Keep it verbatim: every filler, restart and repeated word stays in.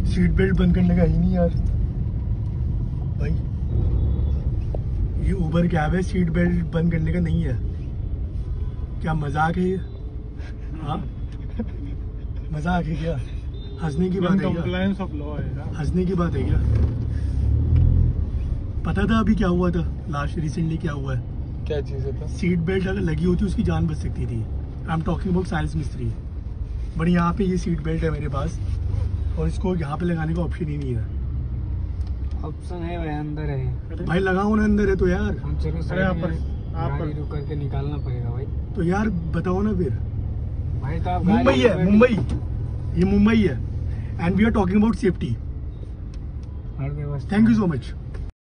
Seat belt बंद करने का ही नहीं यार भाई। ये उबर कैब है, सीट बेल्ट बंद करने का नहीं है। क्या मजाक है ये? हाँ मजाक है क्या? हंसने की बात है क्या? हंसने की बात है क्या? पता था अभी क्या हुआ था लास्ट रिसेंटली क्या हुआ है? क्या चीज़ है? सीट बेल्ट अगर लगी होती उसकी जान बच सकती थी। I am talking about Cyrus Mistry. But यहाँ पे ये सीट बेल्ट है मेरे पास और इसको यहाँ पे लगाने का ऑप्शन ही नहीं है। ऑप्शन है भाई, अंदर है भाई लगाओ ना, अंदर है तो यार। हम चलो अरे आप पर आप गाड़ी रुक करके निकालना पड़ेगा भाई। तो यार बताओ ना फिर। भाई तो आप मुंबई है, मुंबई, ये मुंबई है and we are talking about safety. हर व्यवस्था। Thank you so much.